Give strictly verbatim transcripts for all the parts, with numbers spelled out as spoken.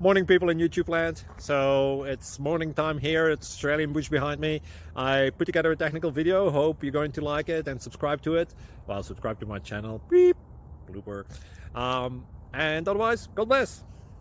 Morning, people in YouTube land. So it's morning time here. It's Australian bush behind me. I put together a technical video. Hope you're going to like it and subscribe to it. Well, subscribe to my channel. Beep. Blooper. Um, and otherwise, God bless.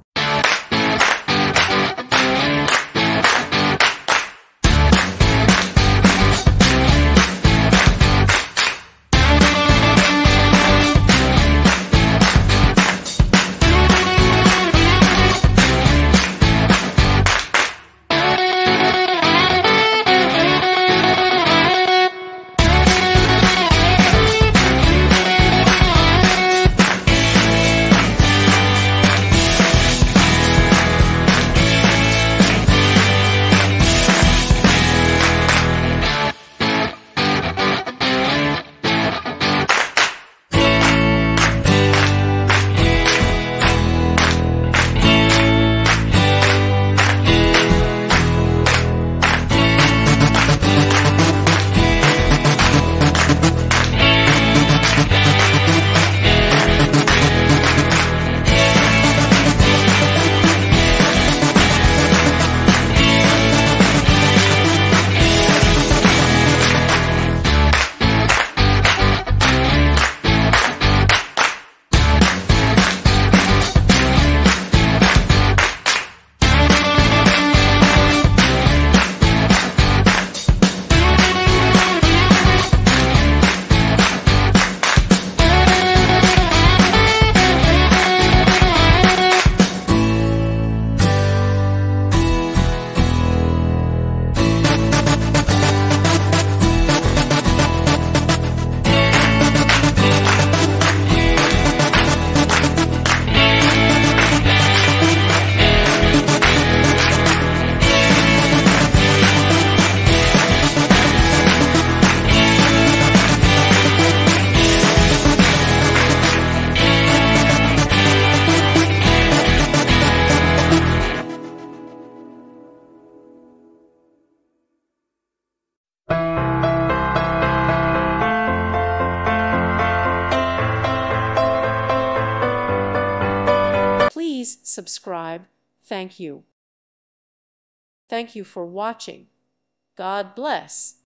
Please subscribe. Thank you. Thank you for watching. God bless.